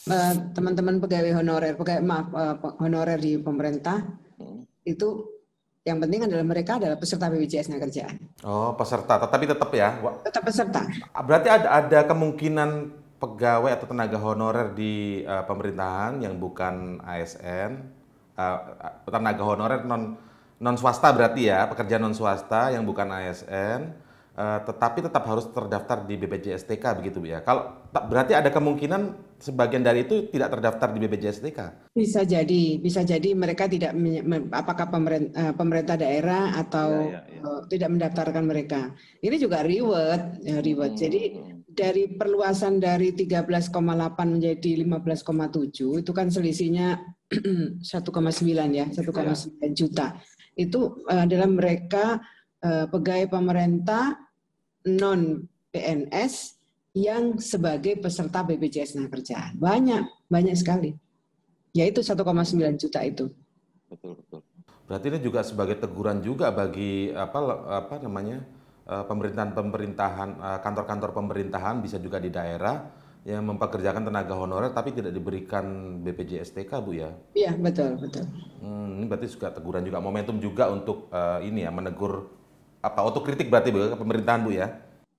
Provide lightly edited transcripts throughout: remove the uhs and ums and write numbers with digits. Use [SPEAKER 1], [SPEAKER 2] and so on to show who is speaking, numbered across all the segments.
[SPEAKER 1] teman-teman pegawai honorer, honorer di pemerintah itu yang penting adalah mereka adalah peserta BPJS Tenagakerjaan.
[SPEAKER 2] Oh, peserta, tapi tetap ya.
[SPEAKER 1] Tetap peserta.
[SPEAKER 2] Berarti ada kemungkinan pegawai atau tenaga honorer di pemerintahan yang bukan ASN, tenaga honorer non swasta berarti ya, pekerja non swasta yang bukan ASN, tetapi tetap harus terdaftar di BPJS TK begitu Bu ya. Kalau berarti ada kemungkinan sebagian dari itu tidak terdaftar di BPJS TK.
[SPEAKER 1] Bisa jadi mereka tidak apakah pemerintah daerah atau tidak mendaftarkan mereka. Ini juga reward. Jadi dari perluasan dari 13,8 menjadi 15,7 itu kan selisihnya 1,9 ya, 1,9 juta. Itu adalah mereka pegawai pemerintah non PNS yang sebagai peserta BPJS Tenagakerjaan. Banyak sekali. Yaitu 1,9 juta itu.
[SPEAKER 2] Betul. Berarti ini juga sebagai teguran juga bagi apa namanya pemerintahan, kantor-kantor pemerintahan bisa juga di daerah yang mempekerjakan tenaga honorer tapi tidak diberikan BPJS TK Bu ya.
[SPEAKER 1] Iya betul.
[SPEAKER 2] Ini berarti juga teguran juga, momentum juga untuk ini ya menegur otokritik berarti Bu ke pemerintahan Bu ya.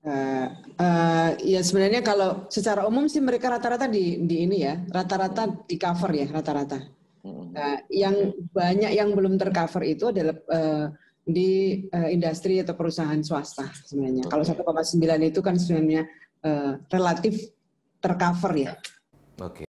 [SPEAKER 1] Ya sebenarnya kalau secara umum sih mereka rata-rata di ini ya, rata-rata di cover ya rata-rata. Yang banyak yang belum tercover itu adalah di industri atau perusahaan swasta sebenarnya. Kalau 1,9 itu kan sebenarnya relatif tercover ya.
[SPEAKER 2] Oke.